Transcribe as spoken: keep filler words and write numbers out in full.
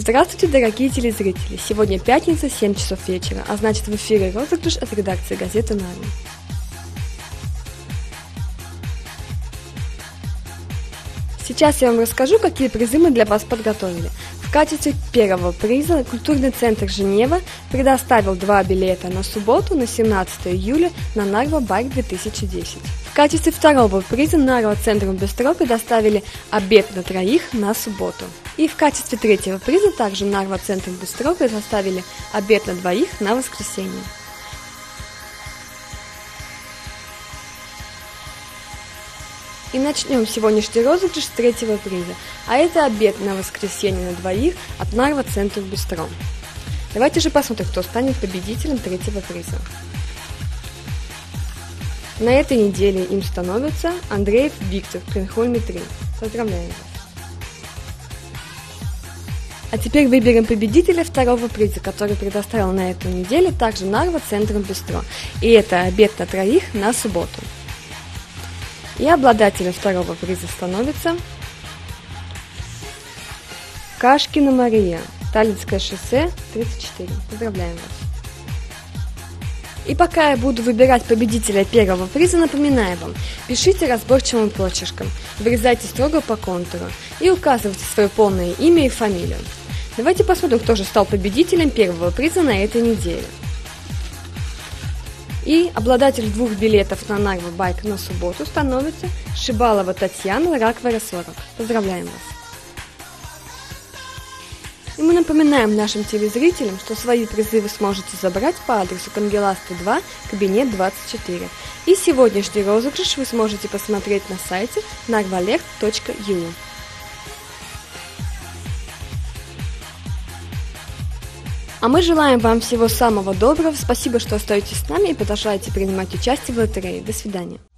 Здравствуйте, дорогие телезрители! Сегодня пятница, семь часов вечера, а значит в эфире розыгрыш от редакции газеты «Нами». Сейчас я вам расскажу, какие призы мы для вас подготовили. В качестве первого приза культурный центр Женева предоставил два билета на субботу, на семнадцатое июля на Нарва Байк две тысячи десять. В качестве второго приза Нарва Центру Бистро предоставили обед на троих на субботу. И в качестве третьего приза также Нарва Центру Бистро предоставили обед на двоих на воскресенье. И начнем сегодняшний розыгрыш с третьего приза, а это обед на воскресенье на двоих от Нарва Центр Бистро. Давайте же посмотрим, кто станет победителем третьего приза. На этой неделе им становится Андреев Виктор в Кринхольме три. Поздравляем вас! А теперь выберем победителя второго приза, который предоставил на эту неделю также Нарва Центр Бистро. И это обед на троих на субботу. И обладателем второго приза становится Кашкина Мария, Таллинское шоссе, тридцать четыре. Поздравляем вас! И пока я буду выбирать победителя первого приза, напоминаю вам, пишите разборчивым почерком, вырезайте строго по контуру и указывайте свое полное имя и фамилию. Давайте посмотрим, кто же стал победителем первого приза на этой неделе. И обладатель двух билетов на Нарва Байк на субботу становится Шибалова Татьяна, Раквера сорок. Поздравляем вас! И мы напоминаем нашим телезрителям, что свои призы вы сможете забрать по адресу Конгеласты два, кабинет двадцать четыре. И сегодняшний розыгрыш вы сможете посмотреть на сайте нарвалерт точка ю. А мы желаем вам всего самого доброго, спасибо, что остаетесь с нами и продолжаете принимать участие в лотерее. До свидания.